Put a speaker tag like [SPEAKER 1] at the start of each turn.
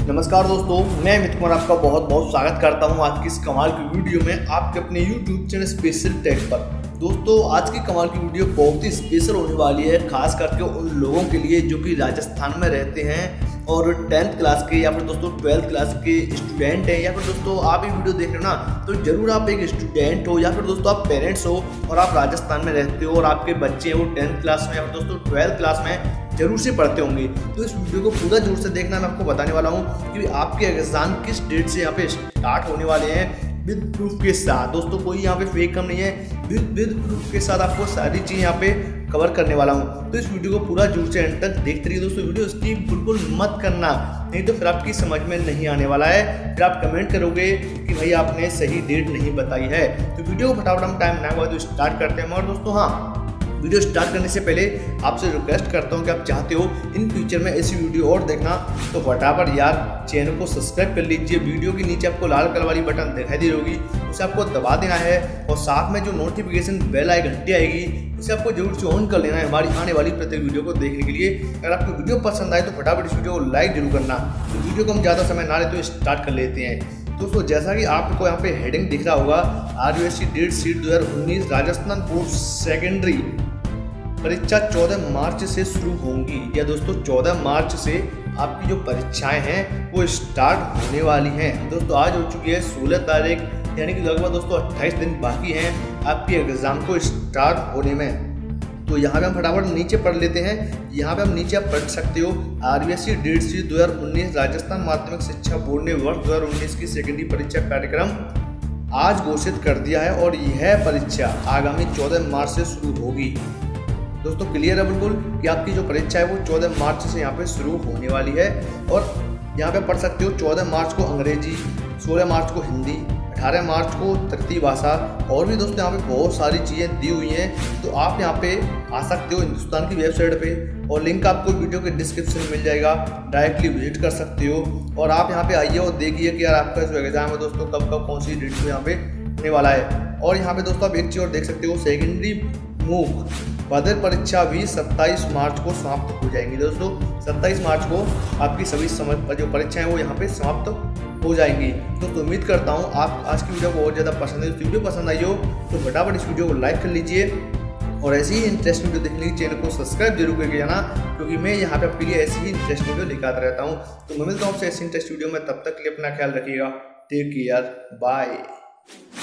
[SPEAKER 1] नमस्कार दोस्तों, मैं अमित कुमार आपका बहुत बहुत स्वागत करता हूं आज की इस कमाल की वीडियो में आपके अपने YouTube चैनल स्पेशल टेक पर। दोस्तों आज की कमाल की वीडियो बहुत ही स्पेशल होने वाली है, खास करके उन लोगों के लिए जो कि राजस्थान में रहते हैं और 10th क्लास के या फिर दोस्तों 12th क्लास के स्टूडेंट हैं, या फिर दोस्तों आप ये वीडियो देख रहे हो ना तो जरूर आप एक स्टूडेंट हो या फिर दोस्तों आप पेरेंट्स हो और आप राजस्थान में रहते हो और आपके बच्चे वो 10th क्लास में या फिर दोस्तों 12th क्लास में जरूर से पढ़ते होंगे। तो इस वीडियो को पूरा जोर से देखना, मैं आपको बताने वाला हूँ कि आपके एग्जाम किस डेट से यहाँ पे स्टार्ट होने वाले हैं विद प्रूफ के साथ। दोस्तों कोई यहाँ पे फेक कम नहीं है, विद प्रूफ के साथ आपको सारी चीज़ यहाँ पे कवर करने वाला हूँ। तो इस वीडियो को पूरा जोर से एंड तक देखते रहिए दोस्तों। वीडियो स्किप बिल्कुल मत करना, नहीं तो फिर आपकी समझ में नहीं आने वाला है, फिर आप कमेंट करोगे कि भाई आपने सही डेट नहीं बताई है। तो वीडियो को फटाफट हम टाइम ना हुआ तो स्टार्ट करते हैं। और दोस्तों हाँ, वीडियो स्टार्ट करने से पहले आपसे रिक्वेस्ट करता हूं कि आप चाहते हो इन फ्यूचर में ऐसी वीडियो और देखना तो फटाफट यार चैनल को सब्सक्राइब कर लीजिए। वीडियो के नीचे आपको लाल कलर वाली बटन दिखाई दे रही होगी, उसे आपको दबा देना है और साथ में जो नोटिफिकेशन बेल आई घंटी आएगी उसे आपको जरूर से ऑन कर लेना है हमारी आने वाली प्रत्येक वीडियो को देखने के लिए। अगर आपको वीडियो पसंद आए तो फटाफट इस वीडियो को लाइक जरूर करना। तो वीडियो को हम ज़्यादा समय ना ले तो स्टार्ट कर लेते हैं। दोस्तों जैसा कि आपको यहाँ पे हेडिंग दिख रहा होगा, Rbse distt 2019 Rajasthan board secondary परीक्षा 14 मार्च से शुरू होंगी। या दोस्तों 14 मार्च से आपकी जो परीक्षाएं हैं वो स्टार्ट होने वाली हैं। दोस्तों आज हो चुकी है 16 तारीख, यानी कि लगभग दोस्तों 28 दिन बाकी हैं आपके एग्ज़ाम को स्टार्ट होने में। तो यहाँ पे हम फटाफट नीचे पढ़ लेते हैं। यहाँ पे हम नीचे आप पढ़ सकते हो, Rbse distt 2019 राजस्थान माध्यमिक शिक्षा बोर्ड ने वर्ष 2019 की सेकेंडरी परीक्षा कार्यक्रम आज घोषित कर दिया है और यह परीक्षा आगामी 14 मार्च से शुरू होगी। दोस्तों क्लियर है बिल्कुल कि आपकी जो परीक्षा है वो 14 मार्च से यहाँ पे शुरू होने वाली है। और यहाँ पे पढ़ सकते हो 14 मार्च को अंग्रेजी, 16 मार्च को हिंदी, 18 मार्च को तृतीय भाषा और भी दोस्तों यहाँ पे बहुत सारी चीज़ें दी हुई हैं। तो आप यहाँ पे आ सकते हो हिंदुस्तान की वेबसाइट पे और लिंक आपको वीडियो के डिस्क्रिप्शन में मिल जाएगा, डायरेक्टली विजिट कर सकते हो और आप यहाँ पे आइए और देखिए कि यार आपका जो एग्जाम है दोस्तों कब कब कौन सी डेट को यहाँ पे होने वाला है। और यहाँ पे दोस्तों आप एक चीज़ और देख सकते हो, सेकेंडरी मूक बदर परीक्षा भी 27 मार्च को समाप्त हो जाएंगी। दोस्तों 27 मार्च को आपकी सभी जो परीक्षाएं वो यहाँ पे समाप्त हो जाएंगी। तो उम्मीद करता हूँ आप आज की वीडियो को और ज़्यादा पसंद है। वीडियो पसंद आई हो तो फटाफट इस वीडियो को लाइक कर लीजिए और ऐसी ही इंटरेस्टिंग वीडियो देखने के लिए चैनल को सब्सक्राइब जरूर करके जाना, क्योंकि मैं यहाँ पे आपके लिए ऐसी ही इंटरेस्टिंग वीडियो लेकर रहता हूँ। तो मैं मिलता हूँ आपसे ऐसी इंटरेस्टिंग वीडियो में, तब तक के लिए अपना ख्याल रखिएगा। Take care, bye.